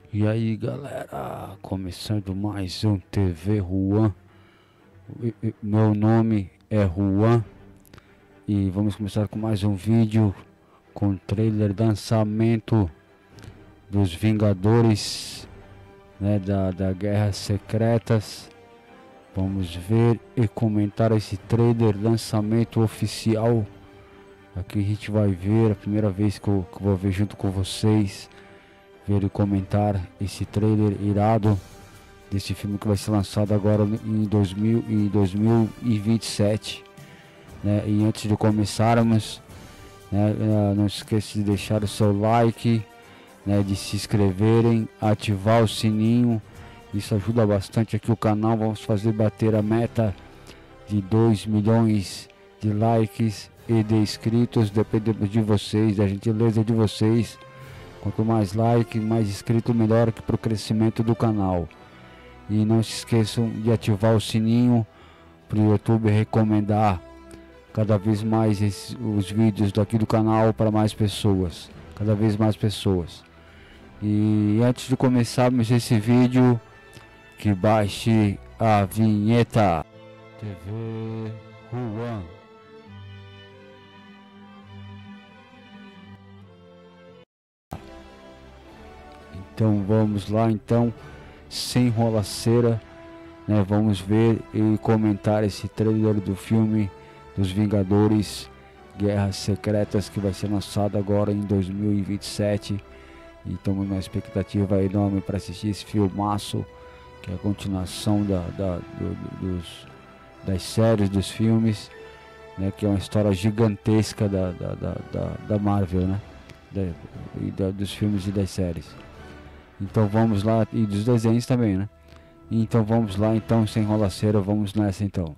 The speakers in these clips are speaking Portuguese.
E aí galera, começando mais um TV Juan. Meu nome é Juan e vamos começar com mais um vídeo com o trailer lançamento dos Vingadores, né, da Guerras Secretas. Vamos ver e comentar esse trailer lançamento oficial. Aqui a gente vai ver, a primeira vez que eu vou ver junto com vocês, ver e comentar esse trailer irado desse filme que vai ser lançado agora em 2027, né? E antes de começarmos, né, não esqueça de deixar o seu like, né, de se inscreverem, ativar o sininho, isso ajuda bastante aqui o canal. Vamos fazer bater a meta de 2 milhões de likes e de inscritos, dependendo de vocês, da gentileza de vocês. Quanto mais like, mais inscrito, melhor para o crescimento do canal. E não se esqueçam de ativar o sininho para o YouTube recomendar cada vez mais os vídeos daqui do canal para mais pessoas, cada vez mais pessoas. E antes de começarmos esse vídeo, que baixe a vinheta. TV Juan. Então vamos lá, então, sem enrolaceira, né, vamos ver e comentar esse trailer do filme dos Vingadores Guerras Secretas, que vai ser lançado agora em 2027. E estamos numa expectativa enorme para assistir esse filmaço, que é a continuação das séries, dos filmes, né, que é uma história gigantesca da Marvel, né, dos filmes e das séries. Então vamos lá, e dos desenhos também, né? Então vamos lá, então, sem enrolaceira, vamos nessa então.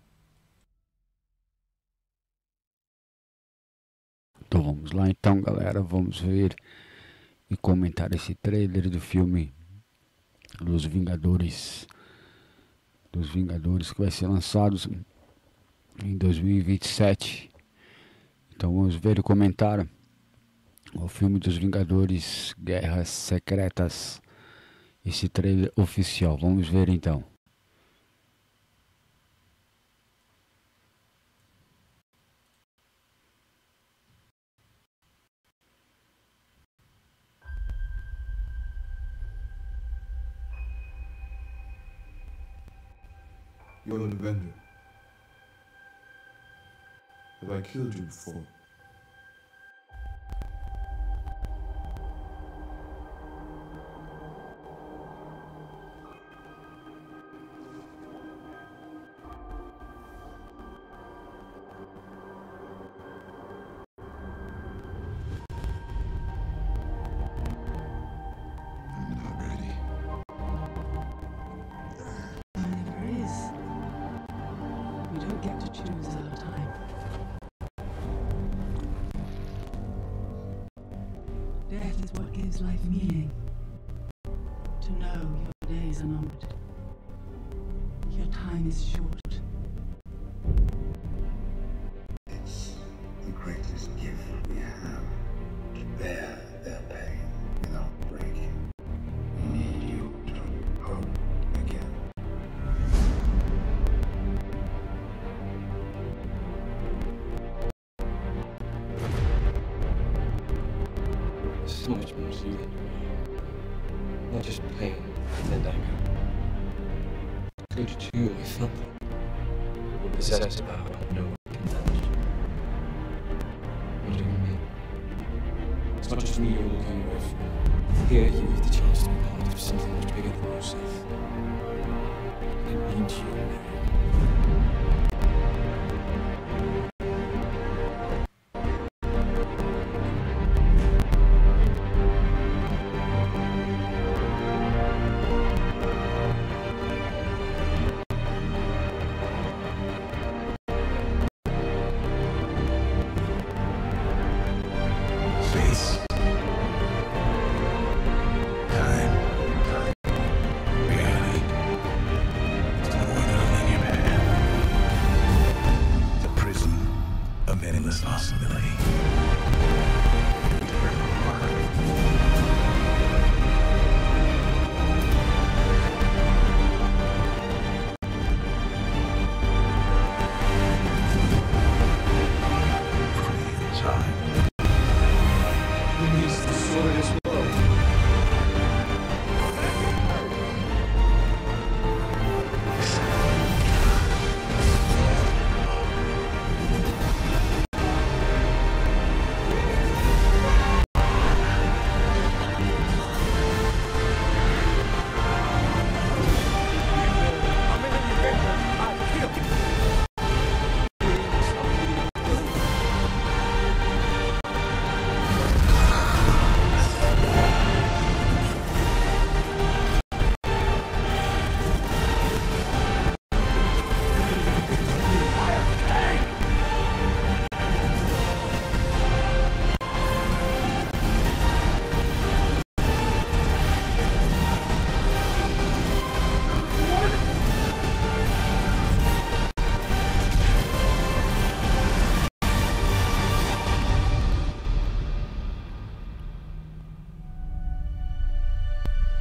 Então vamos lá então, galera, vamos ver e comentar esse trailer do filme dos Vingadores que vai ser lançado em 2027. Então vamos ver e comentar o filme dos Vingadores Guerras Secretas, esse trailer oficial. Vamos ver então. You're an Avenger. Have I killed you before? I'm not ready. Never is. We don't get to choose our time. Death is what gives life meaning. To know your days are numbered. Your time is short. It's the greatest gift we have, to bear their pain without breaking. We need you to hope again. So much more to you than not just pain and anger. Included you, I felt that we're possessed by what no one can manage. What do you mean? It's not just me you're walking away from. Here you have the chance to be part of something much bigger than yourself. It means you, Mary. Space. Time. Reality. It's more than a linear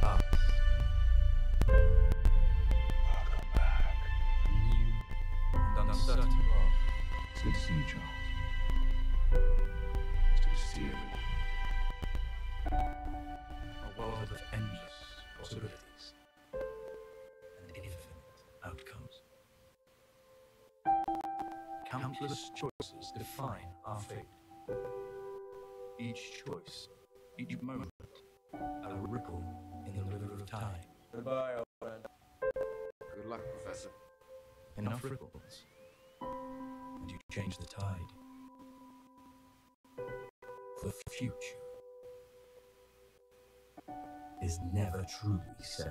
past. Welcome back. A new and uncertain world. It's good to see you, Charles. It's good to see you. A world of endless possibilities and infinite outcomes. Countless choices define our fate. Each choice, each moment, a ripple in the river of time. Goodbye, old friend. Good luck, Professor. Enough ripples, and you change the tide. The future is never truly set.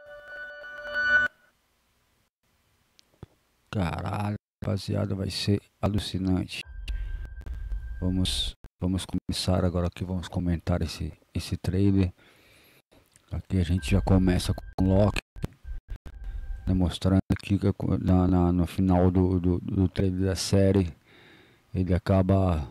Caralho, rapaziada, vai ser alucinante. Vamos começar agora aqui, vamos comentar esse trailer. Aqui a gente já começa com o Loki, né, mostrando aqui que no final do trailer da série ele acaba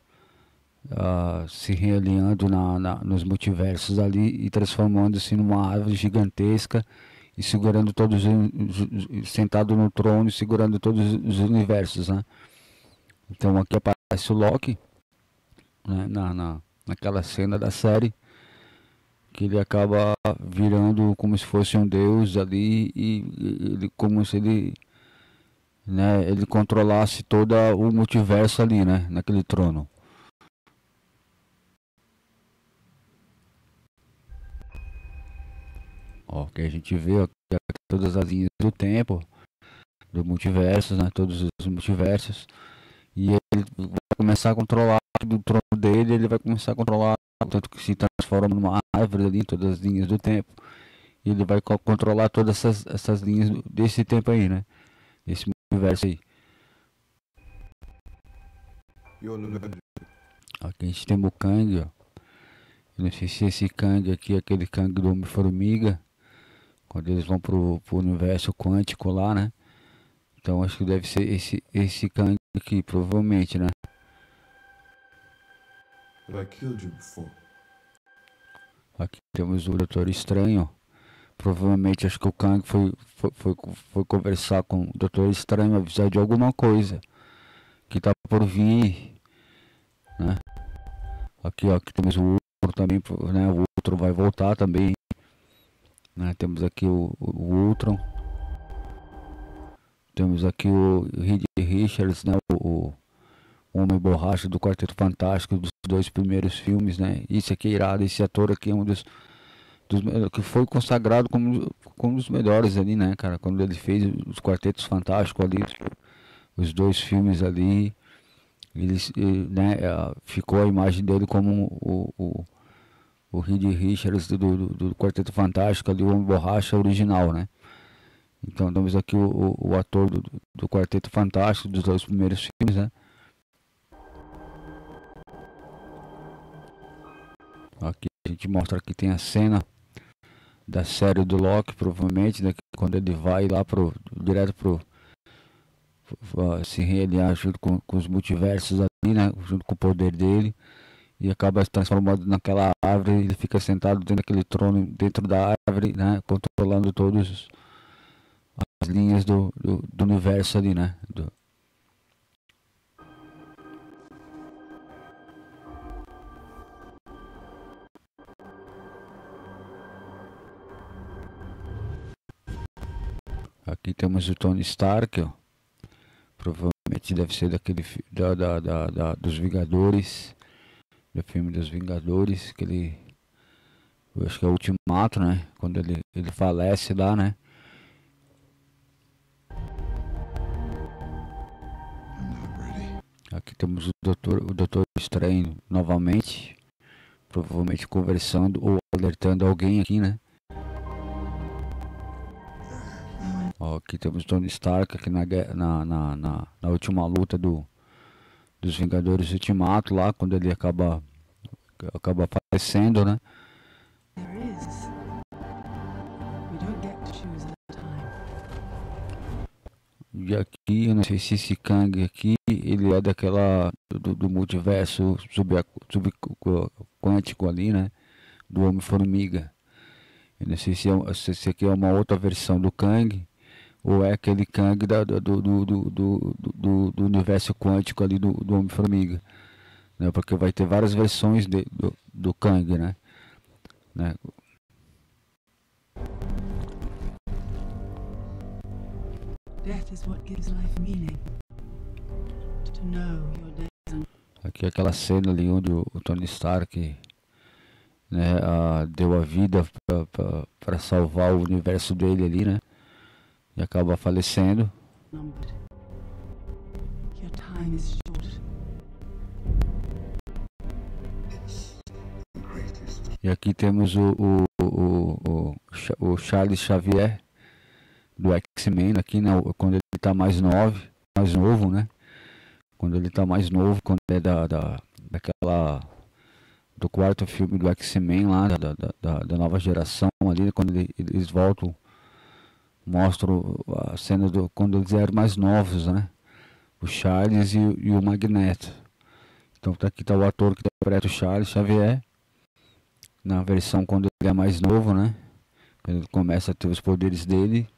se realiando nos multiversos ali e transformando-se numa árvore gigantesca e segurando todos sentado no trono e segurando todos os universos, né? Então aqui aparece o Loki, né, naquela cena da série que ele acaba virando como se fosse um deus ali e ele, como se ele, né, ele controlasse todo o multiverso ali, né, naquele trono. Ó, que a gente vê aqui todas as linhas do tempo, do multiverso, né, todos os multiversos, e ele vai começar a controlar do trono dele, ele vai começar a controlar, tanto que se transforma numa árvore ali, todas as linhas do tempo, e ele vai controlar todas essas linhas desse tempo aí, né, desse multiverso aí. You're an Avenger. Aqui a gente tem o Kang, ó. Eu não sei se esse Kang aqui é aquele Kang do Homem-Formiga, quando eles vão pro universo quântico lá, né? Então acho que deve ser esse Kang aqui, provavelmente, né? Have I killed you before? Aqui temos o Doutor Estranho. Provavelmente acho que o Kang foi conversar com o Doutor Estranho, avisar de alguma coisa que tá por vir, né? Aqui, ó, aqui temos o Ultron também, né? O Ultron vai voltar também, né? Temos aqui o Ultron. Temos aqui o Reed Richards, né? O Homem Borracha do Quarteto Fantástico, dos dois primeiros filmes, né? Isso aqui é irado, esse ator aqui é um dos que foi consagrado como um dos melhores ali, né, cara? Quando ele fez os Quartetos Fantásticos ali, os dois filmes ali, ele, né, ficou a imagem dele como o Reed Richards do Quarteto Fantástico ali, o Homem Borracha original, né? Então temos aqui o ator do Quarteto Fantástico, dos dois primeiros filmes, né? Aqui a gente mostra que tem a cena da série do Loki, provavelmente, né, quando ele vai lá direto pro se realiar junto com os multiversos ali, né, junto com o poder dele, e acaba se transformando naquela árvore. Ele fica sentado dentro daquele trono, dentro da árvore, né, controlando todas as linhas do universo ali, né, Aqui temos o Tony Stark, ó. Provavelmente deve ser daquele dos Vingadores, do filme dos Vingadores, que ele, eu acho que é o Ultimato, né? Quando ele falece lá, né? I'm not ready. Aqui temos o Doutor Estranho novamente, provavelmente conversando ou alertando alguém aqui, né? Ó, aqui temos Tony Stark aqui na última luta dos Vingadores Ultimato lá, quando ele acaba falecendo, né? There is. We don't get to choose our time. E aqui, eu não sei se esse Kang aqui, ele é do multiverso subquântico ali, né? Do Homem-Formiga. Eu não sei se esse aqui é uma outra versão do Kang, ou é aquele Kang do universo quântico ali do Homem-Formiga, né? Porque vai ter várias versões do Kang, né? Death is what gives life meaning. To know your days are Aqui é aquela cena ali onde o Tony Stark, né, deu a vida para salvar o universo dele ali, né? E acaba falecendo. numbered. Your time is short. The greatest E aqui temos o Charles Xavier do X-Men aqui, né? Quando ele tá mais novo, né? Quando ele tá mais novo, quando é daquela do quarto filme do X-Men lá, da nova geração ali, quando eles voltam, mostram a cena quando eles eram mais novos, né? O Charles e o Magneto. Então aqui tá o ator que interpreta o Charles Xavier, na versão quando ele é mais novo, né? Quando ele começa a ter os poderes dele.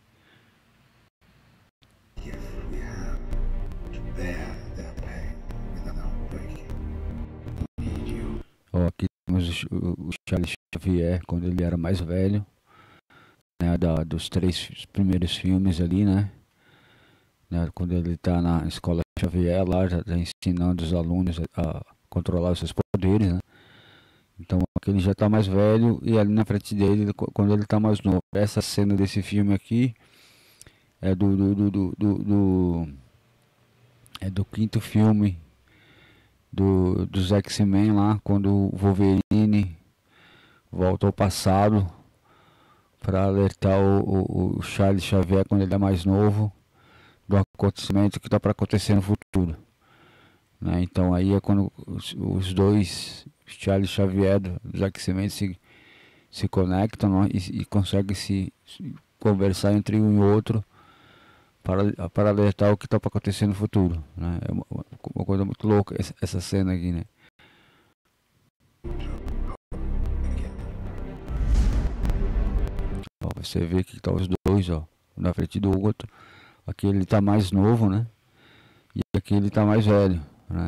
gift we have to bear their pain without breaking. We need you. Ó, aqui temos o Charles Xavier quando ele era mais velho, né? Dos 3 primeiros filmes ali, né? Quando ele tá na escola Xavier lá, já tá ensinando os alunos a controlar os seus poderes, né? Então aqui ele já tá mais velho e ali na frente dele, quando ele tá mais novo. Essa cena desse filme aqui é do 5º filme dos X-Men lá, quando o Wolverine volta ao passado para alertar o Charles Xavier quando ele é mais novo do acontecimento que está para acontecer no futuro, né? Então aí é quando os dois Charles Xavier dos X-Men se conectam, né? E conseguem se conversar entre um e outro para alertar o que está para acontecer no futuro, né? É uma coisa muito louca essa cena aqui, né? Ó, você vê que tá os dois, ó, um na frente do outro. Aqui ele tá mais novo, né? E aqui ele tá mais velho, né?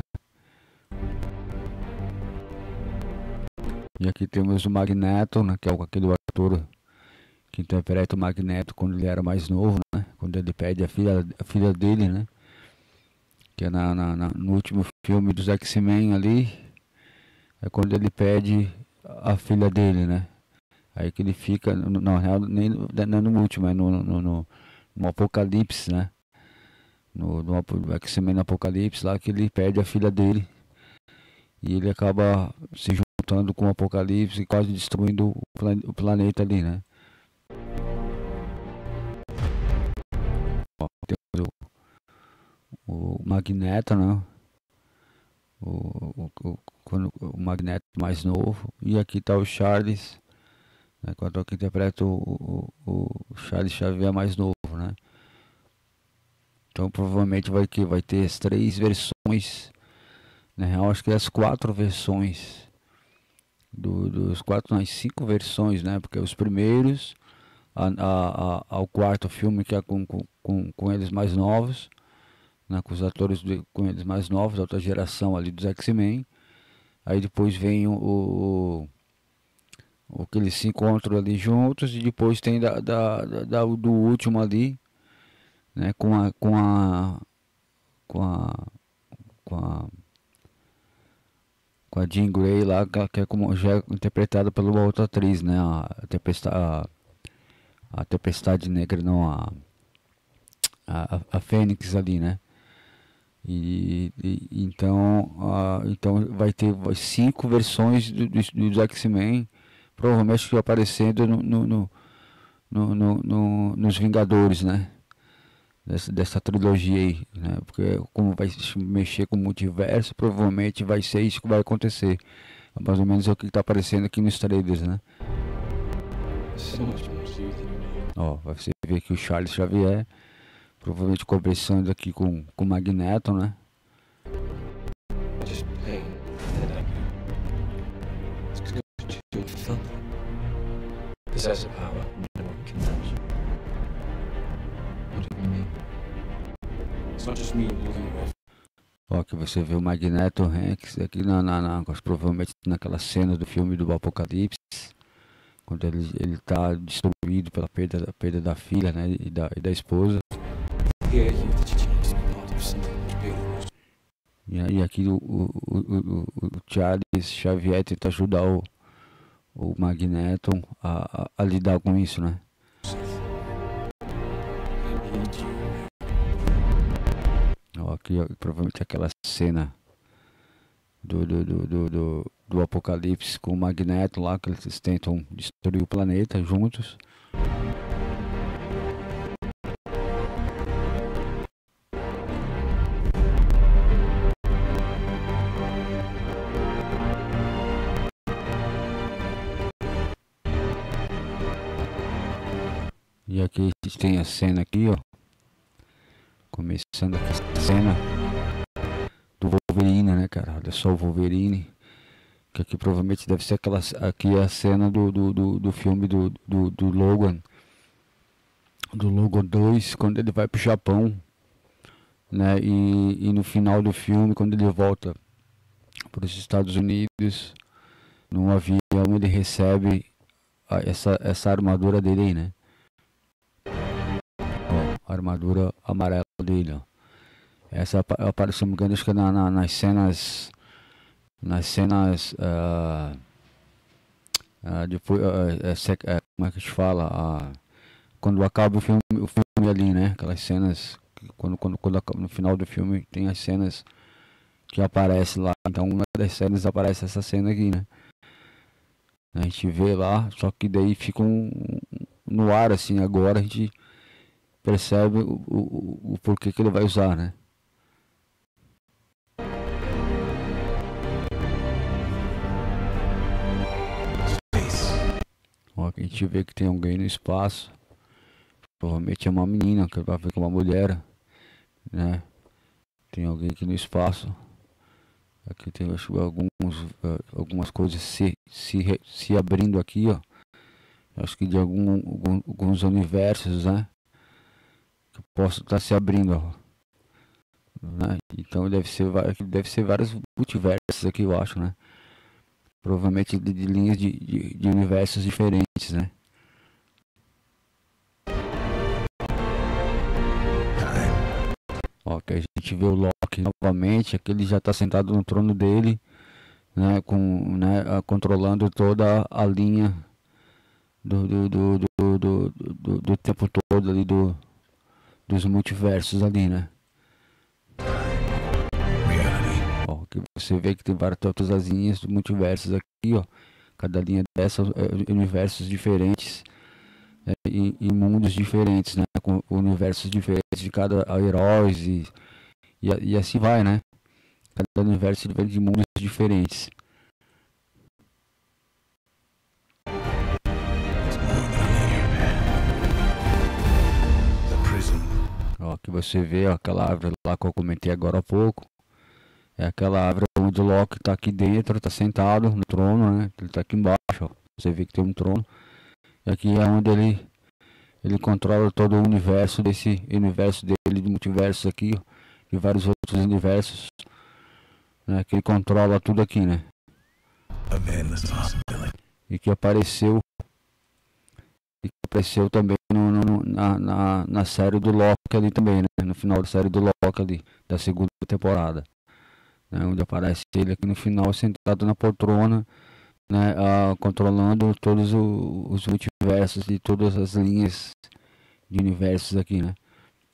E aqui temos o Magneto, né? Que é aquele ator que interpreta o Magneto quando ele era mais novo, né? Quando ele pede a filha dele, né? Que é no último filme dos X-Men ali. É quando ele pede a filha dele, né? Aí que ele fica, na real, nem no último, é no Apocalipse, né? No X-Men no Apocalipse, lá que ele perde a filha dele. E ele acaba se juntando com o Apocalipse e quase destruindo o planeta ali, né? Ó, temos o Magneto, né? O Magneto mais novo. E aqui tá o Charles, né? Quando eu interpreto o Charles Xavier mais novo, né? Então provavelmente vai ter as 3 versões, na real acho que as 4 versões dos 5 versões, né? Porque os primeiros ao quarto filme, que é com eles mais novos, né? Com os atores com eles mais novos, da outra geração ali dos X-Men. Aí depois vem o que eles se encontram ali juntos, e depois tem do último ali, né? Com a Jean Grey lá, que é como já é interpretada pela uma outra atriz, né? A Tempestade Negra, não, a Fênix ali, né? Então vai ter 5 versões dos X-Men, provavelmente aparecendo nos Vingadores, né? Dessa trilogia aí, né? Porque como vai mexer com o multiverso, provavelmente vai ser isso que vai acontecer. Mais ou menos é o que está aparecendo aqui nos trailers, né? So much more to you than you know. Ó, você vê aqui o Charles Xavier, provavelmente conversando aqui com o Magneto, né? Just pain that I knew. It's good to feel something. The possess a power no one can match. What do you mean? It's not just me looking with. Ó, que você vê o Magneto Hanks aqui provavelmente naquela cena do filme do Apocalipse, quando ele tá destruído pela perda da filha, né, e da esposa. Here you have the chance to be part of something much bigger than yourself. E aqui o Charles Xavier tenta ajudar o Magneto a lidar com isso, né? I need you. Ó, aqui ó, provavelmente aquela cena do Apocalipse com o Magneto lá, que eles tentam destruir o planeta juntos. E aqui a gente tem a cena aqui, ó. Começando aqui a cena do Wolverine, né, cara? Olha só o Wolverine. Que aqui provavelmente deve ser aquela. Aqui é a cena do filme do Logan. Do Logan 2, quando ele vai pro Japão. Né? E no final do filme, quando ele volta para os Estados Unidos, num avião, ele recebe essa armadura dele aí, né? A armadura amarela dele, ó. Essa aparece, se não me engano, acho que nas cenas depois, como é que a gente fala, quando acaba o filme ali, né, aquelas cenas quando no final do filme tem as cenas que aparece lá, então uma das cenas aparece essa cena aqui, né, a gente vê lá, só que daí fica no ar assim, agora a gente percebe o porquê que ele vai usar, né? Ó, a gente vê que tem alguém no espaço. Provavelmente é uma menina, que vai ver com uma mulher, né? Tem alguém aqui no espaço. Aqui tem, acho, algumas coisas se abrindo aqui, ó. Acho que de alguns universos, né? Que posso estar se abrindo, ó. Né? Então deve ser vários multiversos aqui, eu acho, né? Provavelmente de linhas de universos diferentes, né? Ó, que a gente vê o Loki novamente, aqui ele já está sentado no trono dele, né? Controlando toda a linha do tempo todo ali dos multiversos ali, né? Ó, que você vê que tem várias todas as linhas de multiversos aqui, ó. Cada linha dessas universos diferentes, né? E mundos diferentes, né? Com universos diferentes de cada heróis e assim vai, né? Cada universo de mundos diferentes. Ó, que você vê ó, aquela árvore lá que eu comentei agora há pouco. É aquela árvore onde o Loki tá aqui dentro, tá sentado no trono, né? Ele tá aqui embaixo, ó. Você vê que tem um trono. E aqui é onde ele controla todo o universo desse universo dele, de multiversos aqui, ó. E vários outros universos, né? Que ele controla tudo aqui, né? E que apareceu também na série do Loki ali também, né? No final da série do Loki ali, da segunda temporada, né? Onde aparece ele aqui no final sentado na poltrona, né? Controlando todos os multiversos e todas as linhas de universos aqui, né?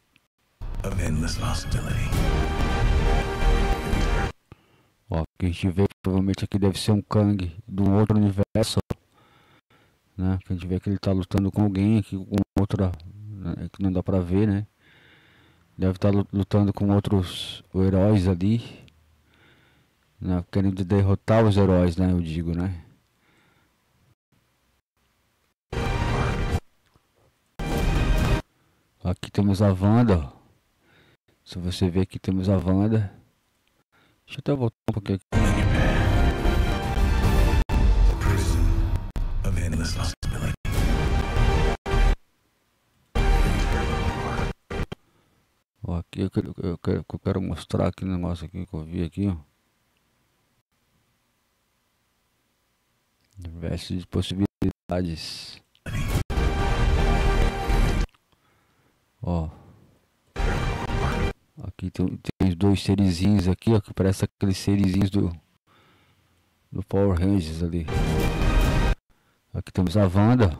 Ó, que a gente vê provavelmente aqui deve ser um Kang de um outro universo, né? Que a gente vê que ele tá lutando com alguém aqui, com outra, né? Que não dá pra ver, né? Deve estar lutando com outros heróis ali, né? Querendo derrotar os heróis, né? Eu digo, né? Aqui temos a Wanda, ó. Se você ver aqui temos a Wanda. Deixa eu até voltar um pouquinho aqui. Ó, aqui eu quero mostrar aqui um negócio aqui que eu vi aqui, ó. Universo de possibilidades. Ó. Aqui tem os dois serizinhos aqui, ó, que parece aqueles serizinhos do Power Rangers ali. Aqui temos a Wanda.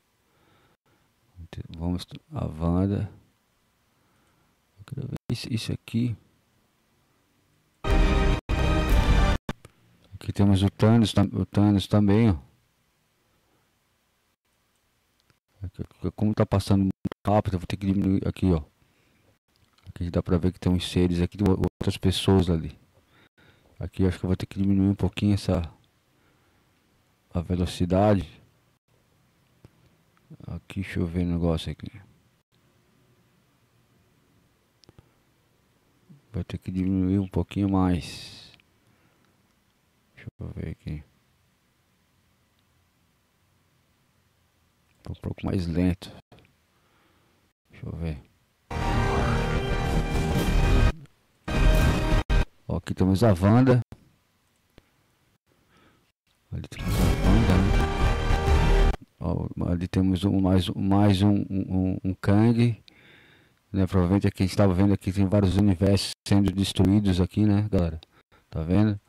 Vamos a Wanda. Eu quero ver isso aqui. Aqui temos o Thanos também, ó. Como tá passando muito rápido, eu vou ter que diminuir aqui, ó. Aqui dá pra ver que tem uns seres aqui, outras pessoas ali. Aqui acho que eu vou ter que diminuir um pouquinho a velocidade. Aqui, deixa eu ver o negócio aqui. Vou ter que diminuir um pouquinho mais. Deixa eu ver aqui. Um pouco mais lento. Deixa eu ver. Ó, aqui temos a Wanda. Ali temos a Wanda, né? Ó, ali temos mais um Kang. Né? Provavelmente aqui a gente estava vendo aqui tem vários universos sendo destruídos aqui, né, galera? Tá vendo?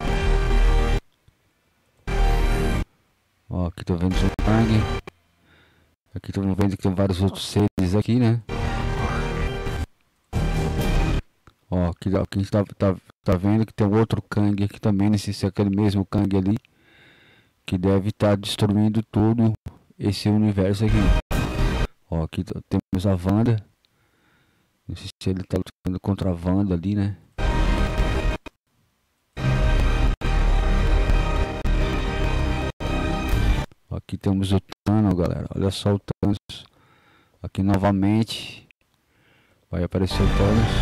Ó, aqui tô vendo o Kang. Aqui tô vendo que tem vários outros seres aqui, né? Ó, aqui a gente tá vendo que tem outro Kang aqui também, nesse se é aquele mesmo Kang ali, que deve estar destruindo todo esse universo aqui. Ó, aqui temos a Wanda. Não sei se ele tá lutando contra a Wanda ali, né? Aqui temos o Thanos, galera. Olha só o Thanos. Aqui novamente. Vai aparecer o Thanos.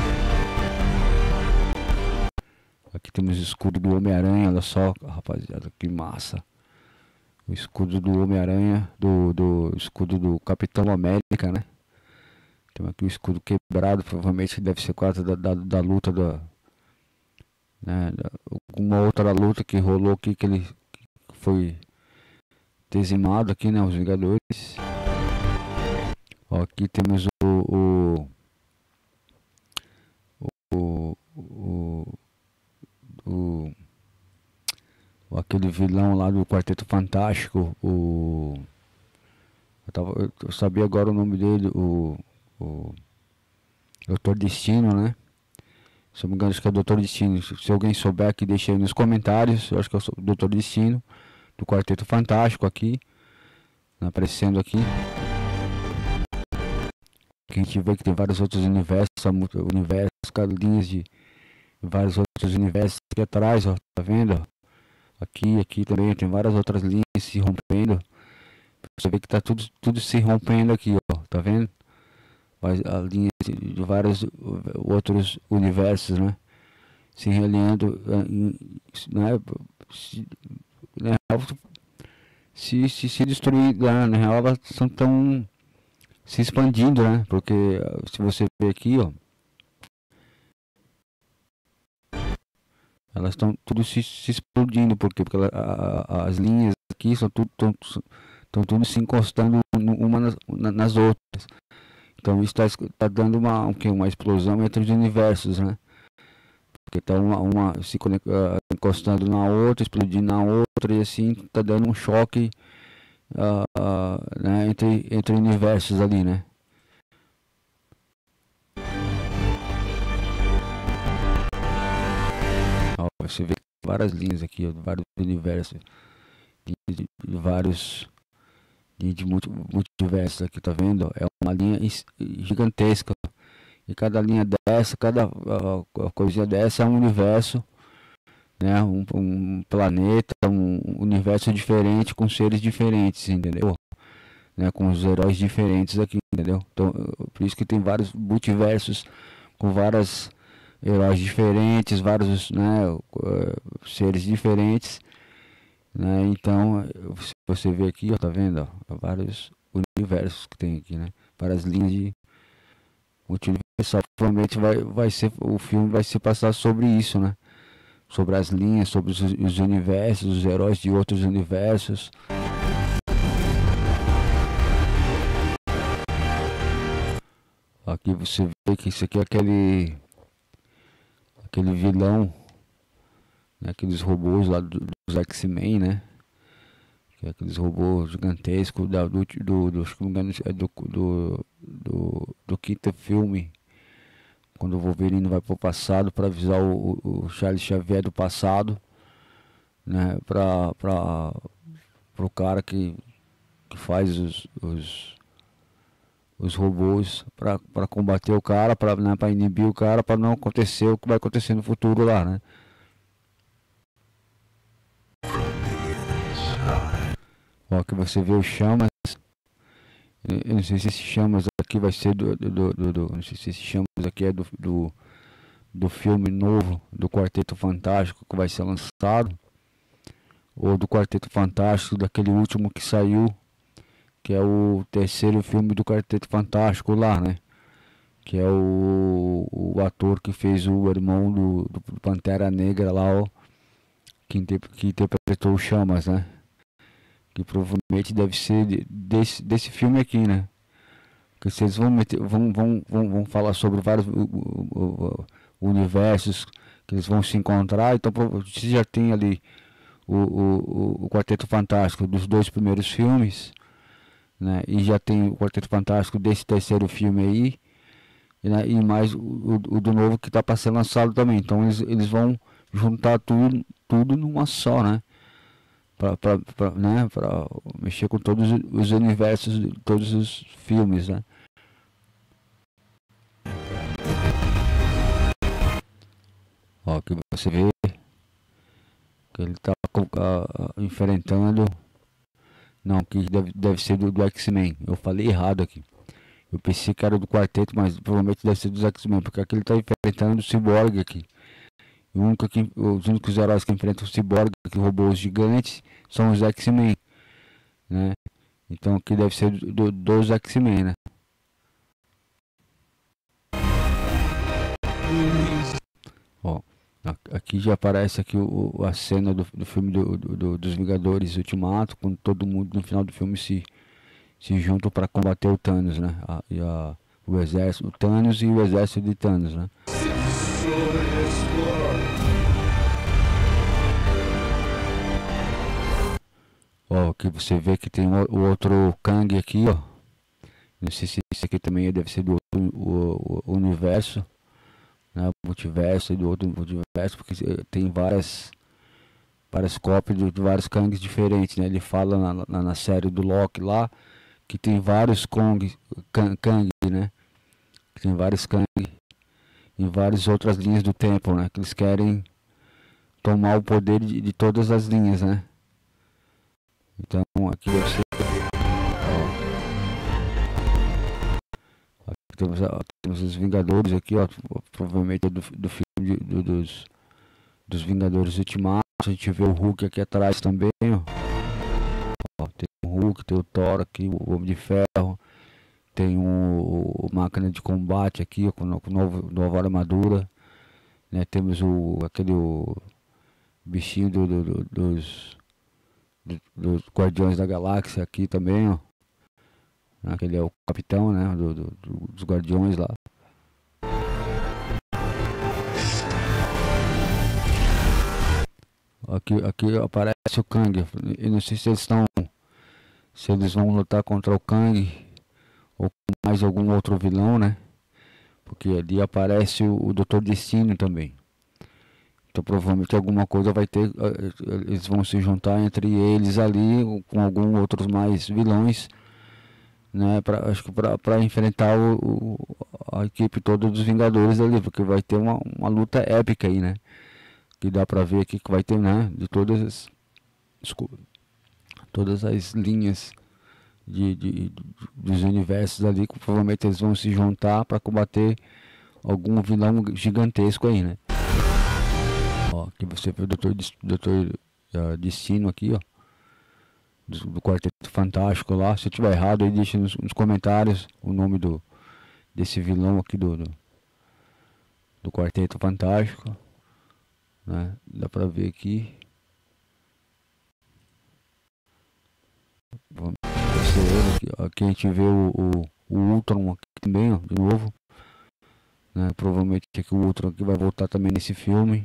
Aqui temos o escudo do Homem-Aranha. Olha só, rapaziada, que massa. O escudo do Homem-Aranha. Do escudo do Capitão América, né? Temos aqui o escudo quebrado. Provavelmente deve ser quase da luta né, alguma outra luta que rolou aqui, que ele foi dizimado aqui, né, os Vingadores. Ó, aqui temos aquele vilão lá do Quarteto Fantástico, eu sabia agora o nome dele, o Doutor Destino, né? Se eu não me engano, acho que é o Doutor Destino. Se alguém souber aqui, deixa aí nos comentários. Eu acho que é o Doutor Destino do Quarteto Fantástico aqui, aparecendo aqui. Aqui a gente vê que tem vários outros universos, linhas de vários outros universos aqui atrás, ó, tá vendo? Aqui também tem várias outras linhas se rompendo. Você vê que tá tudo se rompendo aqui, ó, tá vendo? A linha de vários outros universos, né? Se realinhando, né? Se destruir, na real elas estão se expandindo, né? Porque se você ver aqui, ó, elas estão tudo se explodindo, porque as linhas aqui estão tudo se encostando uma nas outras. Então isso está dando uma explosão entre os universos, né? Porque está uma se encostando na outra, explodindo na outra, e assim está dando um choque né, entre universos ali, né? Ó, você vê várias linhas aqui, ó, vários universos, de vários de multiversos aqui, tá vendo? É uma linha gigantesca. E cada linha dessa, cada coisinha dessa é um universo, né? Um planeta, um universo diferente, com seres diferentes, entendeu? Né? Com os heróis diferentes aqui, entendeu? Então, por isso que tem vários multiversos com vários heróis diferentes, vários, né, seres diferentes, né? Então, se você vê aqui, ó, tá vendo? Ó, vários universos que tem aqui, né? Várias linhas de multiversal. Provavelmente vai ser, o filme vai se passar sobre isso, né? Sobre as linhas, sobre os universos, os heróis de outros universos. Aqui você vê que isso aqui é aquele vilão, né? Aqueles robôs lá dos X-Men, né? Que é aqueles robôs gigantescos acho que não me engano, é do quinto filme, quando o Wolverine vai pro passado para avisar o Charles Xavier do passado, né? Pro cara que faz os robôs para combater o cara, para inibir o cara, para não acontecer o que vai acontecer no futuro lá, né? Ó, aqui você vê os chamas. Eu não sei se esses chamas aqui vai ser não sei se esses chamas aqui é do filme novo do Quarteto Fantástico que vai ser lançado, ou do Quarteto Fantástico daquele último que saiu, que é o terceiro filme do Quarteto Fantástico lá, né? Que é o ator que fez o irmão do Pantera Negra lá, ó, que interpretou o Chamas, né? Que provavelmente deve ser desse filme aqui, né? Que vocês vão falar sobre vários universos que eles vão se encontrar. Então você já tem ali o Quarteto Fantástico dos dois primeiros filmes, né? E já tem o Quarteto Fantástico desse terceiro filme aí, né? E mais o do novo que está para ser lançado também. Então eles vão juntar tudo numa só, né? Para mexer com todos os universos de todos os filmes, né? Ó, que você vê que ele está enfrentando. Não, que deve ser do X-Men. Eu falei errado aqui. Eu pensei que era do quarteto, mas provavelmente deve ser dos X-Men, porque aqui ele está enfrentando o Cyborg aqui. Os únicos heróis que enfrentam o Cyborg, que robôs gigantes, são os X-Men, né? Então aqui deve ser dos X-Men, né? Ó, aqui já aparece aqui a cena do filme dos Vingadores Ultimato, quando todo mundo no final do filme se juntam para combater o Thanos, né? O exército, o Thanos e o exército de Thanos, né? Ó, aqui você vê que tem o outro Kang aqui, ó. Não sei se esse aqui também deve ser do outro universo, né? Multiverso, do outro multiverso, porque tem várias cópias de vários Kangs diferentes, né? Ele fala na série do Loki lá que tem vários Kang, né? Que tem vários Kang em várias outras linhas do tempo, né? Que eles querem tomar o poder de todas as linhas, né? Então aqui deve ser, aqui temos os Vingadores aqui, ó, provavelmente do filme dos Vingadores Ultimato. A gente vê o Hulk aqui atrás também, ó. Tem o Hulk, tem o Thor aqui, o Homem de Ferro, tem o Máquina de Combate aqui, ó, com nova armadura, né? Temos aquele bichinho dos Guardiões da Galáxia aqui também, ó. Aquele é o capitão, né? Dos Guardiões lá. Aqui aparece o Kang. Eu não sei se eles vão lutar contra o Kang ou com mais algum outro vilão, né? Porque ali aparece o Dr. Destino também. Então provavelmente alguma coisa vai ter, eles vão se juntar entre eles ali com alguns outros mais vilões, né? Acho que para enfrentar a equipe toda dos Vingadores ali, porque vai ter uma luta épica aí, né? Que dá para ver aqui que vai ter, né? De todas as linhas dos universos ali, que provavelmente eles vão se juntar para combater algum vilão gigantesco aí, né? Ó, aqui você vê o Dr. Destino aqui, ó, do Quarteto Fantástico lá. Se eu tiver errado aí, deixa nos comentários o nome desse vilão aqui do Quarteto Fantástico, né? Dá pra ver aqui. Vamos ver aqui, ó. Aqui a gente vê o Ultron aqui também, ó, de novo, né? Provavelmente aqui o Ultron aqui vai voltar também nesse filme.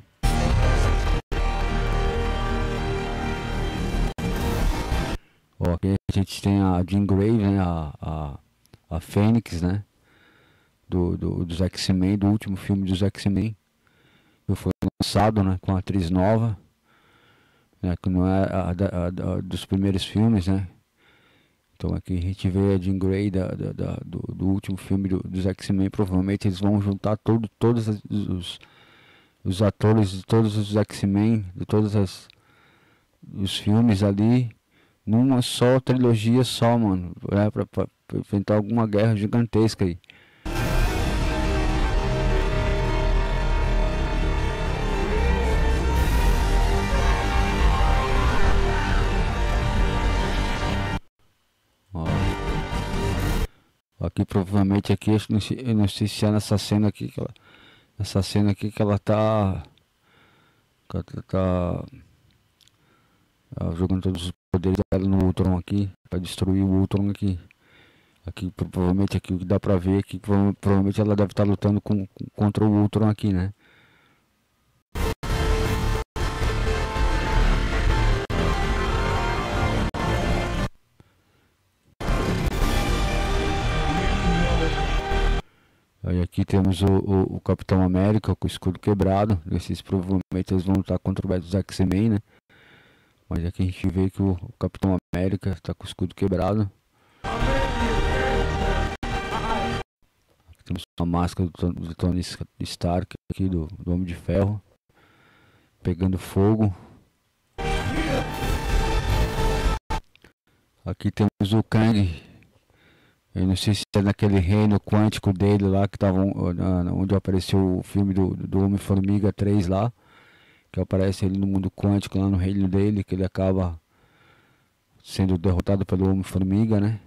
Ó, aqui a gente tem a Jean Grey, né? A Fênix, né? Dos X-Men, do último filme dos X-Men, que foi lançado, né? Com a atriz nova, né? Que não é dos primeiros filmes, né? Então aqui a gente vê a Jean Grey do último filme dos X-Men. Provavelmente eles vão juntar todos os atores de todos os X-Men, de todos os filmes ali, numa só trilogia só, mano, né? Pra enfrentar alguma guerra gigantesca aí. Aqui provavelmente aqui, eu não sei se é nessa cena aqui que ela tá jogando todos os poderes dela no Ultron aqui, para destruir o Ultron aqui. Aqui provavelmente aqui o que dá pra ver aqui, provavelmente ela deve estar lutando contra o Ultron aqui, né? Aí aqui temos o Capitão América com o escudo quebrado. Esses provavelmente eles vão lutar contra os X-Men, né? Mas aqui a gente vê que o Capitão América está com o escudo quebrado. Aqui temos a máscara do Tony Stark aqui, do Homem de Ferro, pegando fogo. Aqui temos o Kang. Eu não sei se é naquele reino quântico dele lá, que tava onde apareceu o filme do Homem-Formiga 3 lá, que aparece ele no mundo quântico lá no reino dele, que ele acaba sendo derrotado pelo Homem-Formiga, né?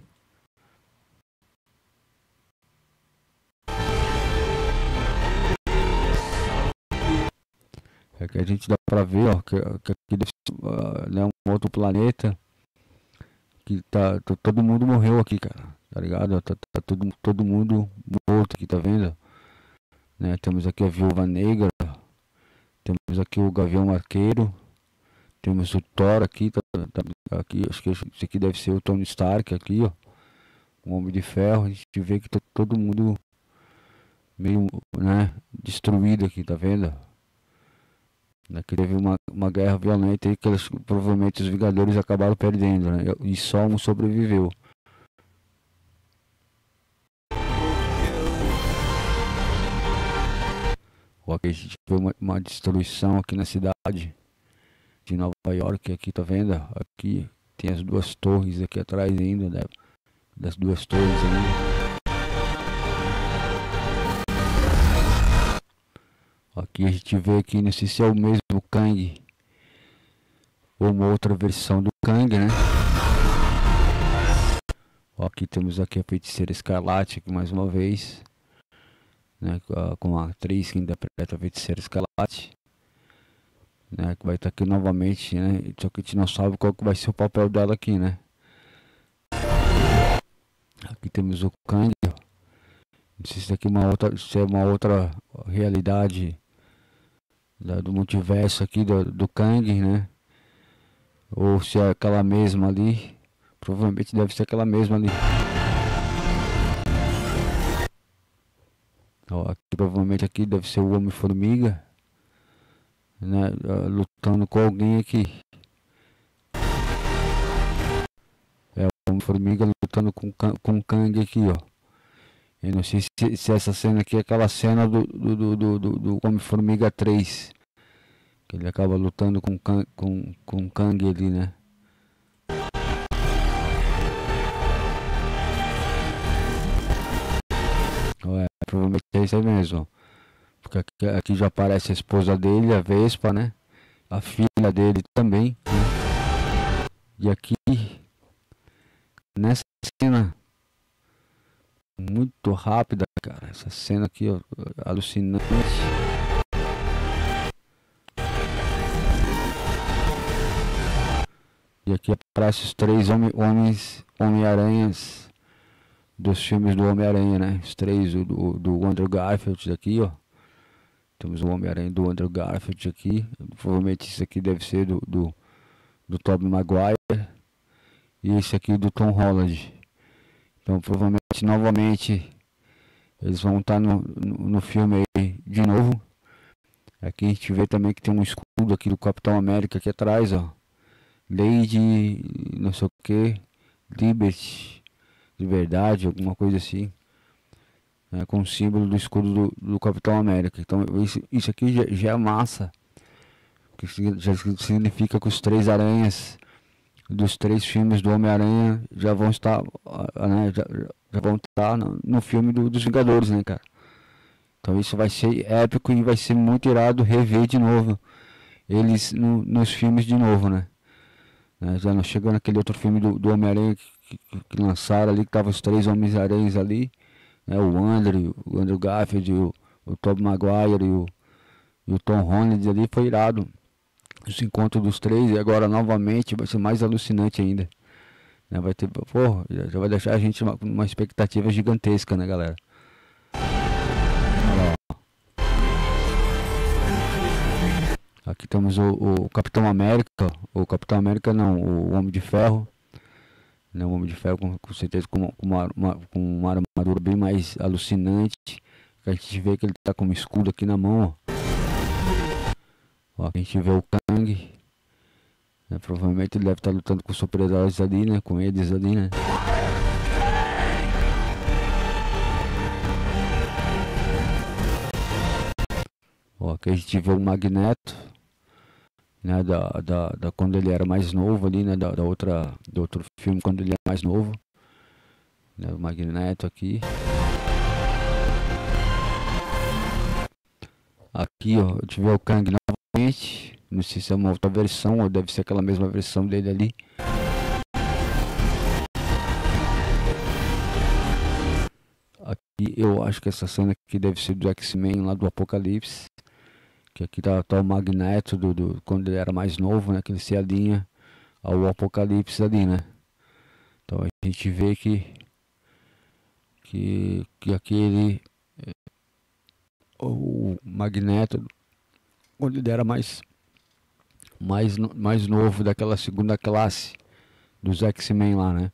Aqui a gente dá pra ver, ó, que aqui deve ser, né, um outro planeta, que todo mundo morreu aqui, cara. Tá ligado? Tá todo mundo morto aqui, tá vendo? Né? Temos aqui a Viúva Negra. Temos aqui o Gavião Arqueiro. Temos o Thor aqui. Aqui acho que esse aqui deve ser o Tony Stark aqui, ó. O Homem de Ferro. A gente vê que tá todo mundo meio, né, destruído aqui, tá vendo? Aqui teve uma guerra violenta aí que provavelmente os Vingadores acabaram perdendo, né? E só um sobreviveu. Aqui a gente vê uma destruição aqui na cidade de Nova York, aqui tá vendo? Aqui tem as duas torres aqui atrás ainda, né? Das duas torres ainda. Aqui a gente vê aqui, não sei se é o mesmo Kang ou uma outra versão do Kang, né? Aqui temos aqui a Feiticeira Escarlate aqui mais uma vez, né, com a atriz que interpreta a Feiticeira Escarlate, né, que vai estar aqui novamente, né, só que a gente não sabe qual que vai ser o papel dela aqui, né. Aqui temos o Kang, não sei se isso aqui é uma outra realidade do multiverso aqui do Kang, né, ou se é aquela mesma ali, provavelmente deve ser aquela mesma ali. Aqui, provavelmente aqui deve ser o Homem-Formiga, né, lutando com alguém aqui. É o Homem-Formiga lutando com o Kang aqui, ó. Eu não sei se essa cena aqui é aquela cena do Homem-Formiga 3, que ele acaba lutando com o Kang ali, né. Provavelmente é isso aí mesmo, porque aqui já aparece a esposa dele, a Vespa, né, a filha dele também, né? E aqui nessa cena muito rápida, cara. Essa cena aqui, ó, alucinante. E aqui aparecem os 3 Homem-Aranhas dos filmes do Homem-Aranha, né? Os 3 do Andrew Garfield aqui, ó. Temos o Homem-Aranha do Andrew Garfield aqui. Provavelmente isso aqui deve ser do Tobey Maguire. E esse aqui do Tom Holland. Então provavelmente novamente eles vão estar no filme aí de novo. Aqui a gente vê também que tem um escudo aqui do Capitão América aqui atrás, ó. Lady, não sei o que, Liberty, de verdade, alguma coisa assim, né, com o símbolo do escudo do Capitão América. Então isso aqui já é massa, que já significa que os 3 aranhas dos 3 filmes do Homem-Aranha já vão estar, né, já vão estar no filme dos Vingadores, né, cara? Então isso vai ser épico e vai ser muito irado rever de novo eles nos filmes de novo, né? Já não chegou naquele outro filme do Homem-Aranha que lançaram ali, que tava os 3 Homens-Aranhas ali, né? O Andrew Garfield, o Tobey Maguire e o Tom Holland ali, foi irado. Esse encontro dos 3 e agora novamente vai ser mais alucinante ainda, né? Vai ter, porra, já vai deixar a gente uma expectativa gigantesca, né, galera? Aqui temos o Capitão América, o Capitão América não, o Homem de Ferro, né? O Homem de Ferro com certeza com uma armadura bem mais alucinante. A gente vê que ele tá com um escudo aqui na mão, ó. A gente vê o Kang, né? Provavelmente ele deve estar lutando com os super-heróis ali, né? Com eles ali, né? Ó, aqui a gente vê o Magneto, né, quando ele era mais novo ali, né, do outro filme, quando ele é mais novo, né, o Magneto aqui. Aqui, ó, a gente vê o Kang novamente, não sei se é uma outra versão ou deve ser aquela mesma versão dele ali. Aqui eu acho que essa cena aqui deve ser do X-Men lá do Apocalipse. Que aqui tá o Magneto quando ele era mais novo, né? Que ele se alinha ao Apocalipse ali, né? Então a gente vê que aquele o Magneto, quando ele era mais novo, daquela segunda classe dos X-Men lá, né?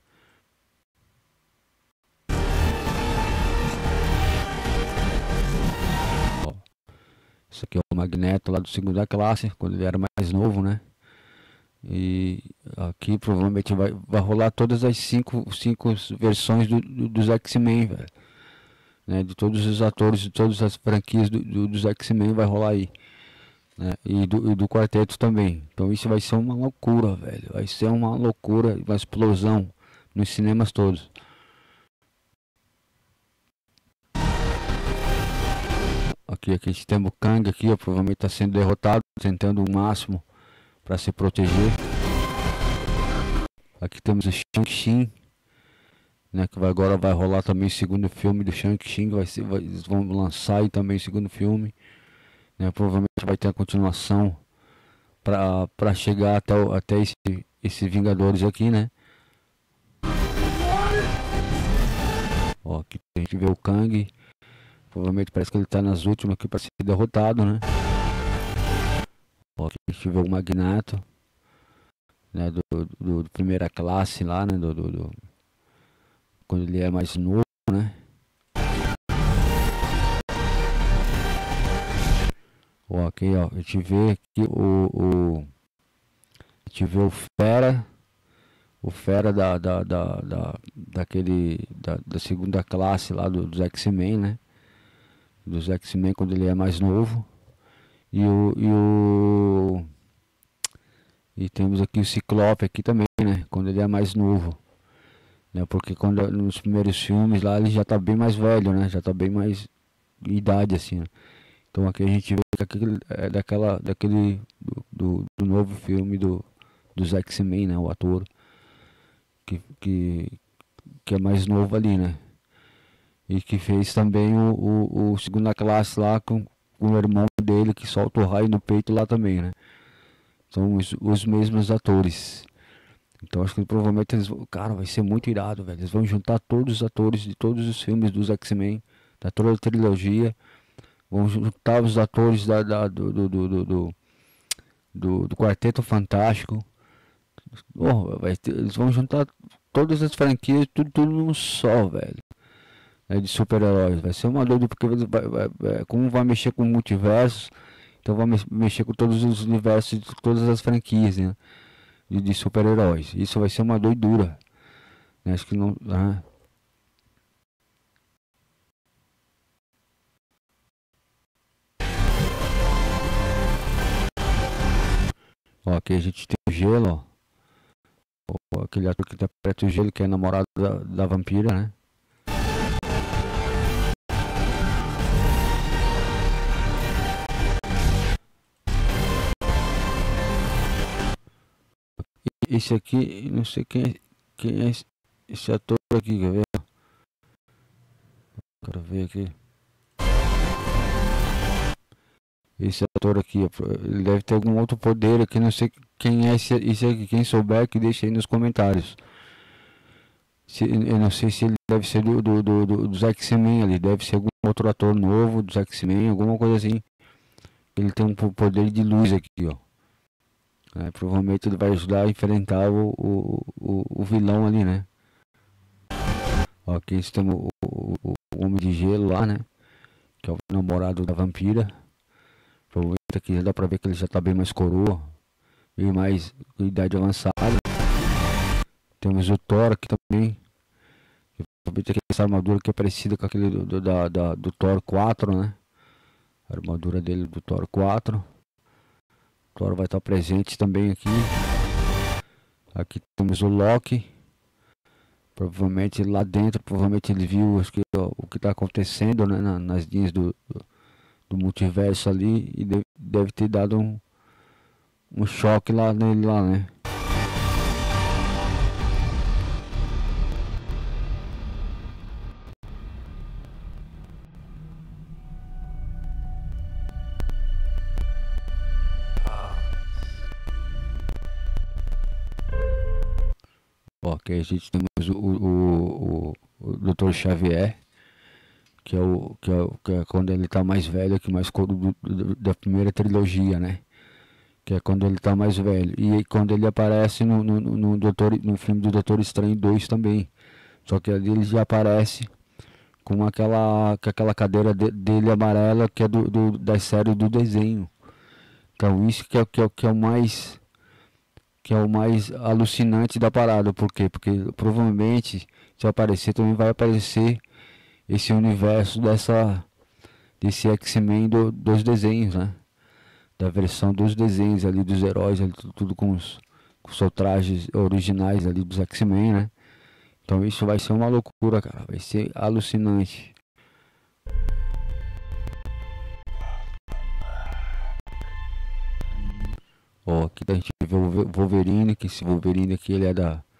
Isso aqui é o Magneto lá do segunda classe, quando ele era mais novo, né? E aqui provavelmente vai rolar todas as cinco versões dos X-Men, velho. Né? De todos os atores, de todas as franquias dos X-Men vai rolar aí. Né? E do quarteto também. Então isso vai ser uma loucura, velho. Vai ser uma loucura, uma explosão nos cinemas todos. Aqui a gente tem o Kang aqui, ó, provavelmente está sendo derrotado, tentando o máximo para se proteger. Aqui temos o Shang-Chi, né, que agora vai rolar também o segundo filme do Shang-Chi, eles vão lançar aí também o segundo filme, né, provavelmente vai ter a continuação para chegar até esse Vingadores aqui, né. Ó, aqui a gente vê o Kang. Provavelmente parece que ele tá nas últimas aqui para ser derrotado, né? Ó, aqui a gente vê o Magneto, né? Do primeira classe lá, né? Quando ele é mais novo, né? Ó, aqui, ó, a gente vê aqui a gente vê o Fera da segunda classe lá dos X-Men, né? Dos X-Men quando ele é mais novo. E temos aqui o Ciclope aqui também, né? Quando ele é mais novo, né? Porque quando nos primeiros filmes lá ele já tá bem mais velho, né? Já tá bem mais de idade assim, né? Então aqui a gente vê que aquele é daquele do novo filme dos X-Men, né? O ator que é mais novo ali, né? E que fez também o Segunda Classe lá com o irmão dele, que solta o raio no peito lá também, né? São os mesmos atores. Então acho que provavelmente cara, vai ser muito irado, velho. Eles vão juntar todos os atores de todos os filmes dos X-Men, da toda a trilogia. Vão juntar os atores do Quarteto Fantástico. Oh, eles vão juntar todas as franquias, tudo num só, velho. De super-heróis. Vai ser uma doida, porque como vai mexer com multiversos, então vai mexer com todos os universos de todas as franquias, né? De super-heróis. Isso vai ser uma doidura. Acho que não. Ó, aqui a gente tem o Gelo, ó. Aquele ator que interpreta o Gelo, que é namorado da vampira, né? Esse aqui, não sei quem é esse ator aqui, quer ver? Quero ver aqui. Esse ator aqui, ele deve ter algum outro poder aqui, não sei quem é esse aqui. Quem souber, que deixa aí nos comentários. Eu não sei se ele deve ser dos X-Men ali, deve ser algum outro ator novo dos X-Men, alguma coisa assim. Ele tem um poder de luz aqui, ó. Provavelmente ele vai ajudar a enfrentar o vilão ali, né? Ó, aqui estamos o Homem de Gelo lá, né? Que é o namorado da vampira. Provavelmente aqui já dá pra ver que ele já tá bem mais coroa, bem mais com idade avançada. Temos o Thor aqui também. Provavelmente aqui essa armadura que é parecida com aquele do Thor 4, né? A armadura dele do Thor 4. O Thor vai estar presente também aqui. Aqui temos o Loki. Provavelmente lá dentro, provavelmente ele viu acho que, o que está acontecendo, né, nas linhas do multiverso ali. E deve ter dado um choque lá nele lá, né? Ó, aqui a gente temos o Dr. Xavier, que é quando ele tá mais velho, que mais da primeira trilogia, né? Que é quando ele tá mais velho. E quando ele aparece no filme do Doutor Estranho 2 também. Só que ali ele já aparece com aquela cadeira dele amarela, que é da série do desenho. Então isso que é o mais alucinante da parada. Por quê? Porque provavelmente, se aparecer, também vai aparecer esse universo desse X-Men dos desenhos, né? Da versão dos desenhos ali, dos heróis, ali, tudo com seus trajes originais ali dos X-Men, né? Então isso vai ser uma loucura, cara. Vai ser alucinante. Ó, aqui a gente vê o Wolverine, que esse Wolverine aqui ele é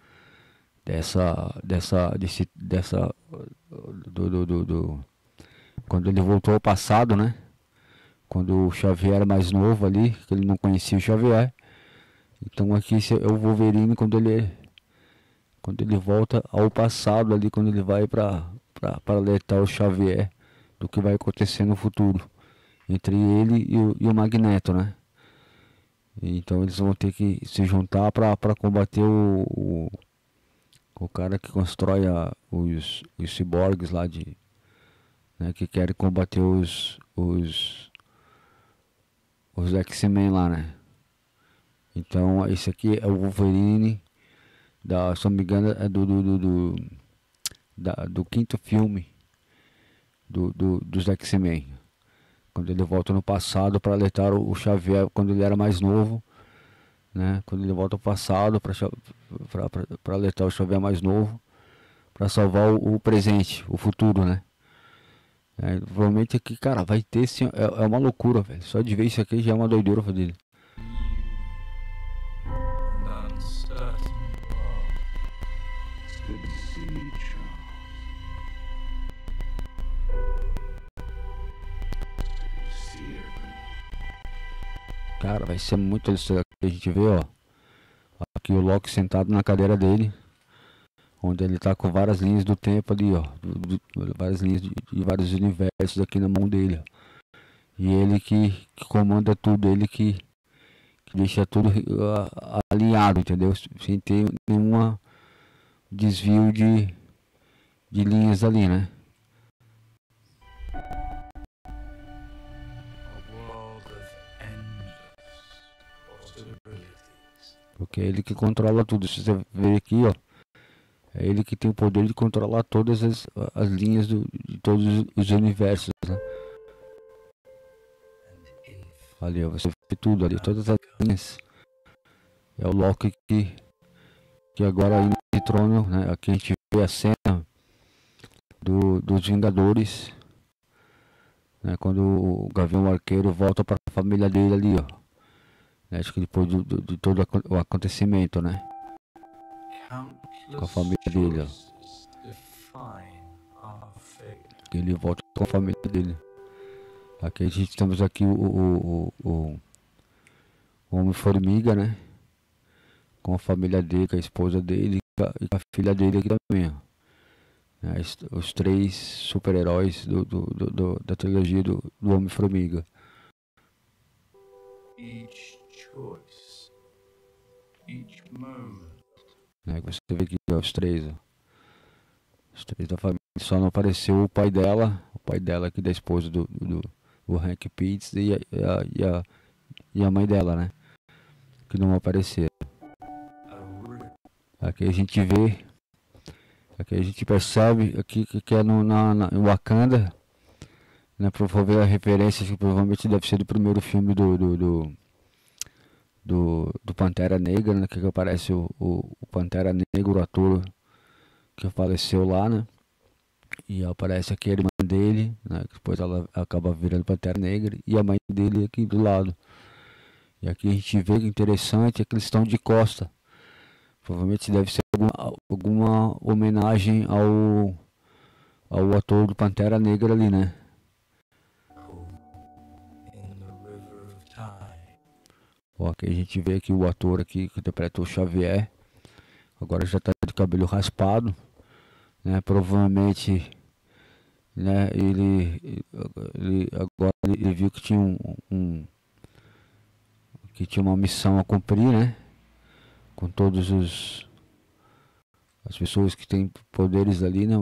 quando ele voltou ao passado, né? Quando o Xavier era mais novo ali, que ele não conhecia o Xavier. Então aqui esse é o Wolverine quando ele volta ao passado ali, quando ele vai para alertar o Xavier do que vai acontecer no futuro entre ele e o Magneto, né? Então eles vão ter que se juntar para combater o cara que constrói os ciborgues lá né, que querem combater os X-Men lá, né? Então esse aqui é o Wolverine se não me engano é do quinto filme dos X-Men. Quando ele volta no passado para alertar o Xavier quando ele era mais novo, né? Quando ele volta ao passado para alertar o Xavier mais novo, para salvar o presente, o futuro, né? Provavelmente aqui, cara, vai ter sim, é uma loucura, velho. Só de ver isso aqui já é uma doidura dele. It's good to see you, Charles. Cara, vai ser muito isso que a gente vê, ó. Aqui o Loki sentado na cadeira dele, onde ele tá com várias linhas do tempo ali, ó. Várias linhas de vários universos aqui na mão dele, ó. E ele que comanda tudo, ele que deixa tudo alinhado, entendeu? Sem ter nenhuma desvio de linhas ali, né? Porque é ele que controla tudo. Se você ver aqui, ó, é ele que tem o poder de controlar todas as linhas de todos os universos, né? Ali, ó, você vê tudo ali, todas as linhas. É o Loki que agora aí no trono, né? Aqui a gente vê a cena dos Vingadores, né? Quando o Gavião Arqueiro volta para a família dele ali, ó. Acho que depois de todo o acontecimento, né? Com a família dele, ó. Que ele volta com a família dele. Aqui a gente temos aqui o Homem-Formiga, né? Com a família dele, com a esposa dele e com a filha dele aqui também, ó. Os 3 super-heróis da trilogia do Homem-Formiga. Você vê aqui, ó, os 3, ó. Os 3 da família. Só não apareceu o pai dela aqui, da esposa do Hank Pym e a mãe dela, né? Que não apareceram. Aqui a gente vê, aqui a gente percebe aqui que é em Wakanda, né? Por ver a referência que provavelmente deve ser do primeiro filme do Pantera Negra, né? Que aparece o Pantera Negro, o ator que faleceu lá, né? E aparece aqui a irmã dele, né? Depois ela acaba virando Pantera Negra, e a mãe dele aqui do lado. E aqui a gente vê que interessante é que eles estão de costa. Provavelmente deve ser alguma homenagem ao ator do Pantera Negra ali, né? Ó, aqui a gente vê que o ator aqui que interpretou o Xavier agora já está de cabelo raspado, né? Provavelmente, né? Ele agora ele viu que tinha que tinha uma missão a cumprir, né? Com todos as pessoas que têm poderes ali, né?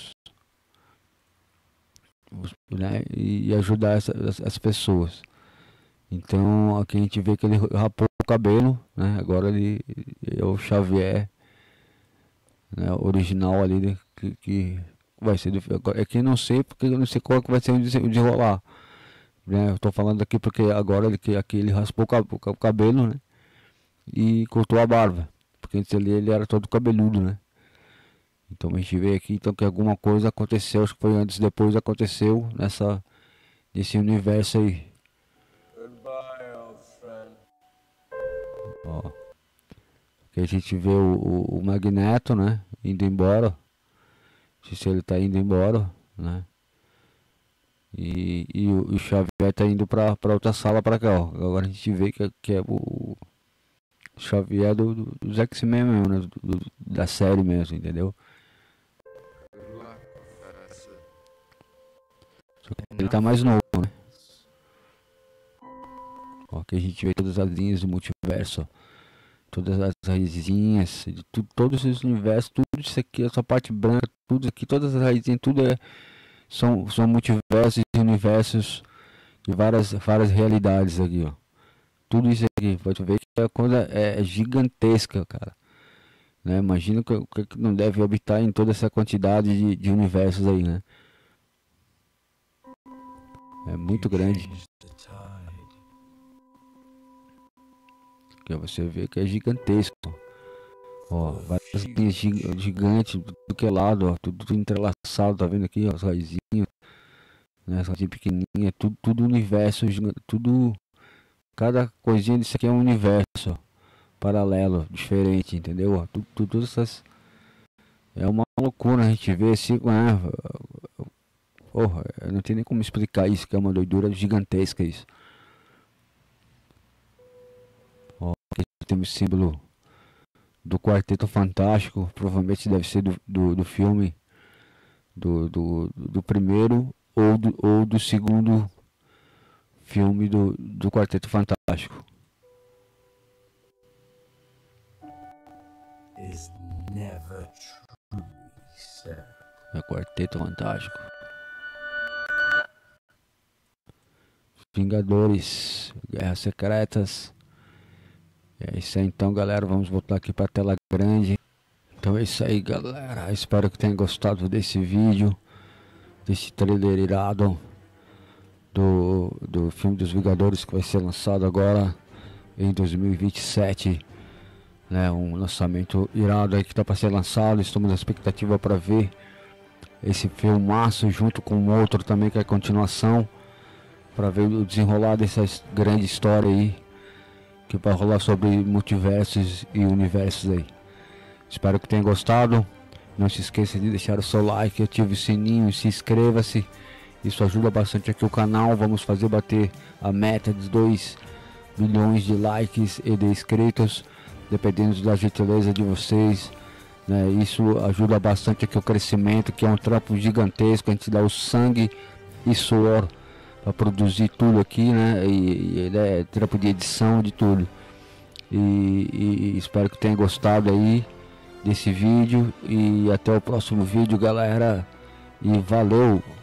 Né? E ajudar as pessoas. Então aqui a gente vê que ele rapou o cabelo, né? Agora ele é o Xavier, né? Original ali, né? Que vai ser é que eu não sei, porque eu não sei qual que vai ser o desenrolar, né? Eu tô falando aqui porque agora aqui ele raspou o cabelo, né? E cortou a barba, porque antes ele era todo cabeludo, né? Então a gente vê aqui então que alguma coisa aconteceu, acho que foi antes, depois aconteceu nesse universo aí. Ó, aqui a gente vê o Magneto, né? Indo embora. Não sei se ele tá indo embora, né? E o Xavier tá indo pra outra sala pra cá, ó. Agora a gente vê que é o Xavier dos X-Men mesmo, né? Da série mesmo, entendeu? Só que ele tá mais novo, né? Ó, aqui a gente vê todas as linhas do multiverso, ó. Todas as raizinhas, todos os universos, tudo isso aqui, essa parte branca, tudo aqui, todas as raizinhas, tudo são multiversos e universos de várias realidades aqui, ó. Tudo isso aqui, pode ver que a coisa é gigantesca, cara, né? Imagina que não deve habitar em toda essa quantidade de universos aí, né? É muito grande. Que você vê que é gigantesco. Ó, várias linhas gigantes do que lado, ó, tudo entrelaçado, tá vendo aqui, ó, as raizinhas, né, as raizinhas pequenininhas, tudo universo, tudo, cada coisinha disso aqui é um universo, ó, paralelo, diferente, entendeu? Ó, tudo essas, é uma loucura a gente ver assim, né? Porra, eu não tenho nem como explicar isso, que é uma doidura gigantesca isso. Temos símbolo do Quarteto Fantástico, provavelmente deve ser do filme, do primeiro ou do segundo filme do Quarteto Fantástico. Is never truly said. É o Quarteto Fantástico. Vingadores, Guerras Secretas. É isso aí então, galera, vamos voltar aqui para a tela grande. Então é isso aí, galera, espero que tenham gostado desse vídeo, desse trailer irado do filme dos Vingadores, que vai ser lançado agora em 2027, né? Um lançamento irado aí que tá para ser lançado. Estamos na expectativa para ver esse filmaço junto com outro também, que é a continuação, para ver o desenrolar dessa grande história aí que vai rolar sobre multiversos e universos aí. Espero que tenha gostado. Não se esqueça de deixar o seu like, ative o sininho, se inscreva-se. Isso ajuda bastante aqui o canal. Vamos fazer bater a meta de 2 milhões de likes e de inscritos, dependendo da gentileza de vocês, né? Isso ajuda bastante aqui o crescimento, que é um trampo gigantesco. A gente dá o sangue e suor para produzir tudo aqui, né? E é trampo de edição, de tudo. E espero que tenha gostado aí desse vídeo. E até o próximo vídeo, galera. E valeu!